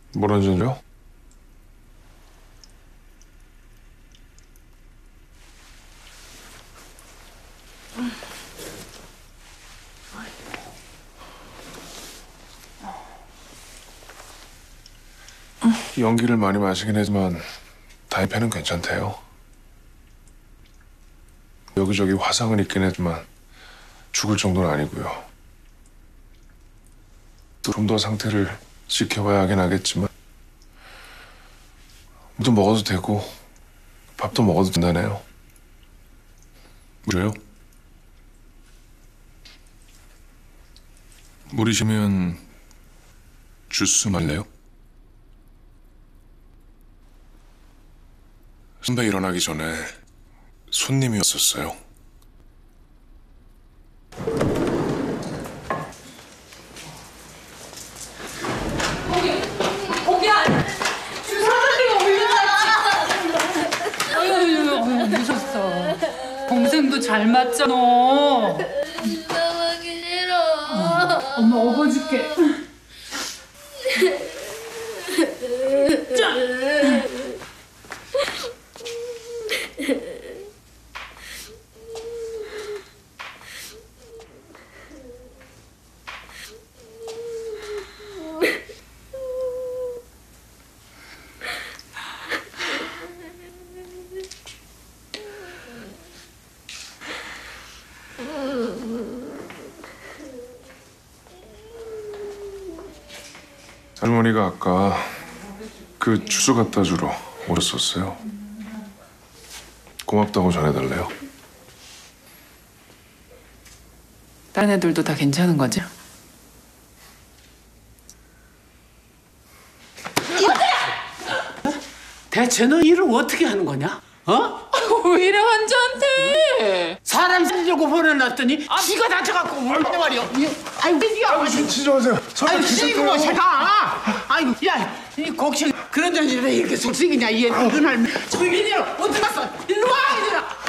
뭐라는 소리요? 연기를 많이 마시긴 하지만 다이패는 괜찮대요. 여기저기 화상은 있긴 하지만 죽을 정도는 아니고요. 좀 더 상태를 지켜봐야 하긴 하겠지만 물도 먹어도 되고 밥도 먹어도 된다네요. 물이요? 물이시면 주스 말래요? 선배 일어나기 전에 손님이 왔었어요. 무섭어. 동생도 잘 맞잖아. 나가기 싫어. 엄마 업어줄게. 자. 할머니가 아까 그 주소 갖다 주러 오셨었어요. 고맙다고 전해달래요. 다른 애들도 다 괜찮은 거지? 대체 너 일을 어떻게 하는 거냐? 어? 왜 이래 환자한테? 사람 살려고 보내놨더니 지가 다쳐갖고 울는데 말이야. 아이고 야, 진정하세요. 아이고 씨고 제가. 아이고 야이 곡식 그런 전에 이렇게 속썩이냐 얘 이런 할매. 저기 이리 어디 갔어? 일로 와 이리라.